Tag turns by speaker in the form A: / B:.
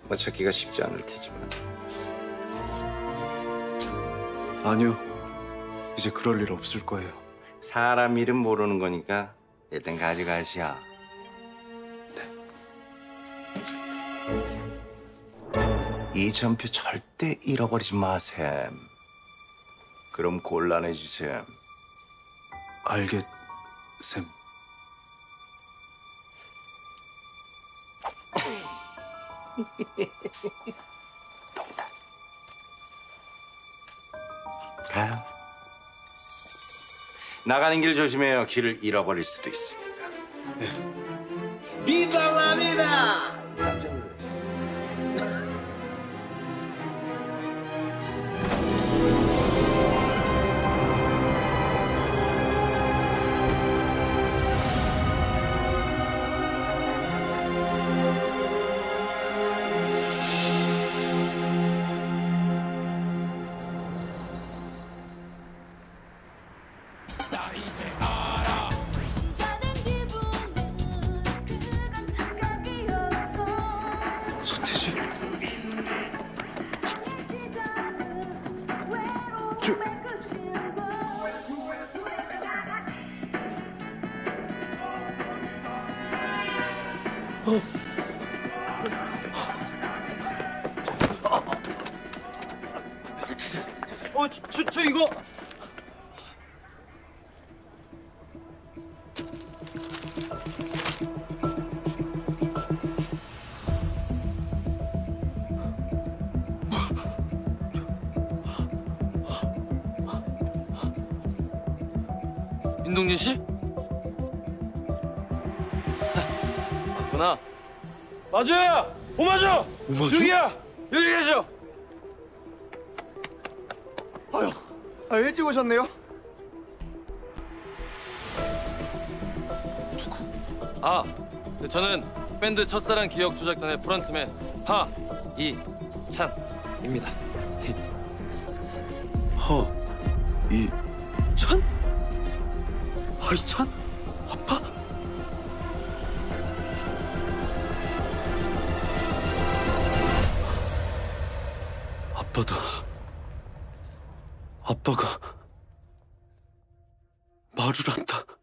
A: 뭐 찾기가 쉽지 않을 테지만.
B: 아니요. 이제 그럴 일 없을 거예요.
A: 사람 이름 모르는 거니까 일단 가져가시오. 이 전표 절대 잃어버리지 마셈. 그럼 곤란해지셈.
B: 알겠, 쌤.
A: 농담. 가요. 나가는 길 조심해요. 길을 잃어버릴 수도 있습니다. 비발랍니다. 깜짝 놀랐어요.
B: 서태지.
C: 저 이거
D: 인동진 씨? 맞구나. 마주야! 오마주!
B: 오마주?
D: 여기야! 여기 계셔!
C: 일찍 오셨네요.
D: 아, 저는 밴드 첫사랑 기억 조작단의 프런트맨 하이찬입니다.
B: 하이찬? 하이찬? 아빠? 아빠다. 아빠가 말을 한다.